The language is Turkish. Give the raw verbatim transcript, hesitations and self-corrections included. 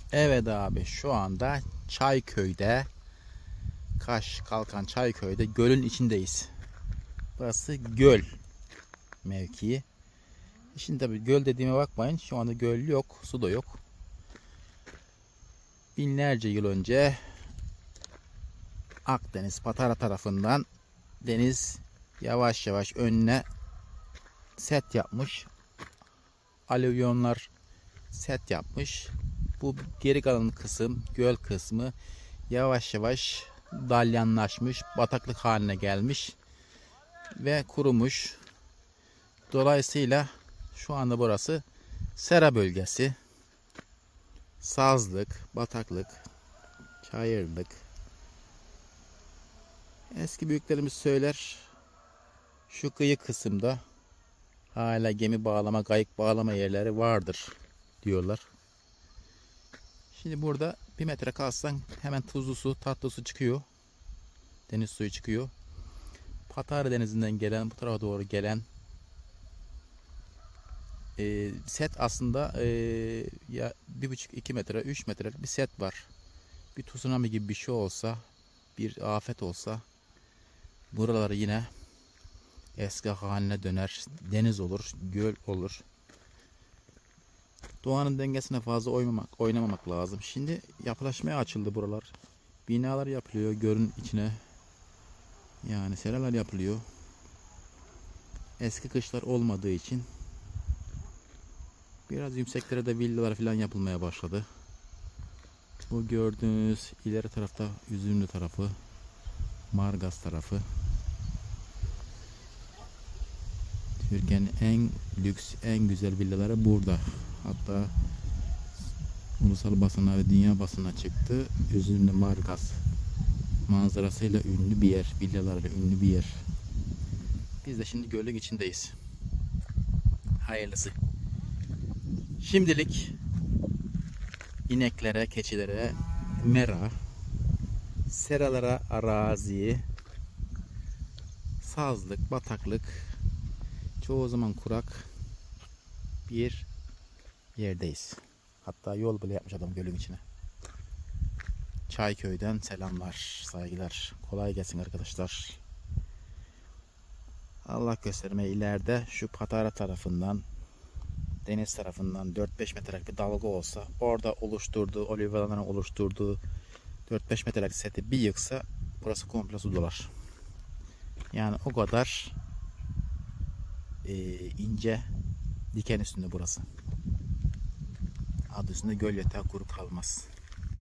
Evet abi, şu anda Çayköy'de, Kaş Kalkan Çayköy'de gölün içindeyiz. Burası göl mevkii. Şimdi tabii göl dediğime bakmayın, şu anda göl yok, su da yok. Binlerce yıl önce Akdeniz Patara tarafından deniz yavaş yavaş önüne set yapmış. Alüvyonlar set yapmış. Bu geri kalan kısım, göl kısmı yavaş yavaş dalyanlaşmış, bataklık haline gelmiş ve kurumuş. Dolayısıyla şu anda burası sera bölgesi. Sazlık, bataklık, çayırlık. Eski büyüklerimiz söyler, şu kıyı kısımda hala gemi bağlama, kayık bağlama yerleri vardır diyorlar. Şimdi burada bir metre kalsan hemen tuzlu su, tatlı su çıkıyor. Deniz suyu çıkıyor. Patara Denizi'nden gelen, bu tarafa doğru gelen e, set aslında e, ya bir buçuk iki metre, üç metrelik bir set var. Bir tsunami gibi bir şey olsa, bir afet olsa, buraları yine eski haline döner. Deniz olur, göl olur. Doğanın dengesine fazla oynamak, oynamamak lazım. Şimdi yapılaşmaya açıldı buralar. Binalar yapılıyor gölün içine. Yani seralar yapılıyor. Eski kışlar olmadığı için biraz yükseklere de villalar falan yapılmaya başladı. Bu gördüğünüz ileri tarafta Üzümlü tarafı, Margaz tarafı. Türkiye'nin en lüks, en güzel villaları burada. Hatta ulusal basına ve dünya basına çıktı. Üzümlü Margaz manzarasıyla ünlü bir yer, villalarla ünlü bir yer. Biz de şimdi gölün içindeyiz. Hayırlısı. Şimdilik ineklere, keçilere mera, seralara arazi, sazlık, bataklık, çoğu zaman kurak bir yerdeyiz. Hatta yol bile yapmış adam gölün içine. Çayköy'den selamlar, saygılar. Kolay gelsin arkadaşlar. Allah gösterme, ileride şu Patara tarafından, deniz tarafından dört beş metrelik bir dalga olsa, orada oluşturduğu, olivyaların oluşturduğu dört beş metrelik seti bir yıksa burası komple su dolar. Yani o kadar e, ince diken üstünde burası. Adı üstünde göl yatağı kuru kalmaz.